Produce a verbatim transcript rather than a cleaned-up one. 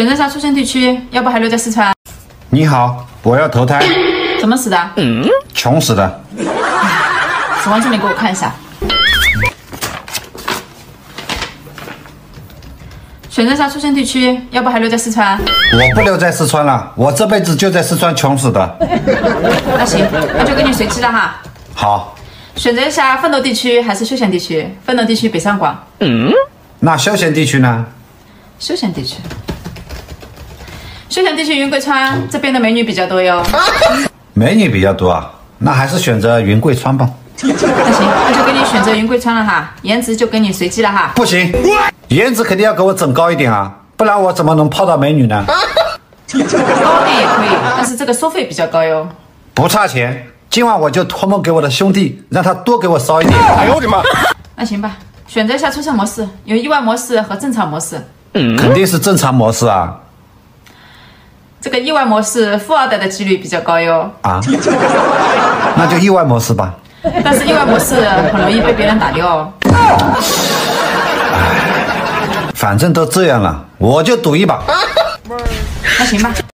选择杀出现地区，要不还留在四川？ 你好，我要投胎。 怎么死的？嗯， 穷死的。 死亡证明给我看一下。选择杀出现地区，要不还留在四川？ 我不留在四川了，我这辈子就在四川穷死的。 那行，那就给你随机了哈。 好。 选择一下奋斗地区还是休闲地区？奋斗地区北上广。 嗯。那休闲地区呢？ 休闲地区。休闲地区云贵川这边的美女比较多哟。 美女比较多啊，那还是选择云贵川吧。 那行，那就给你选择云贵川了哈，颜值就给你随机了哈。 不行，颜值肯定要给我整高一点啊，不然我怎么能泡到美女呢？ 高点也可以，但是这个收费比较高哟。 不差钱，今晚我就托梦给我的兄弟，让他多给我烧一点。哎呦我的妈！ 那行吧，选择一下出现模式，有意外模式和正常模式。 嗯，肯定是正常模式啊。 这个意外模式，富二代的几率比较高哟。 啊，那就意外模式吧。 但是意外模式很容易被别人打掉哦。 反正都这样了，我就赌一把。 那行吧，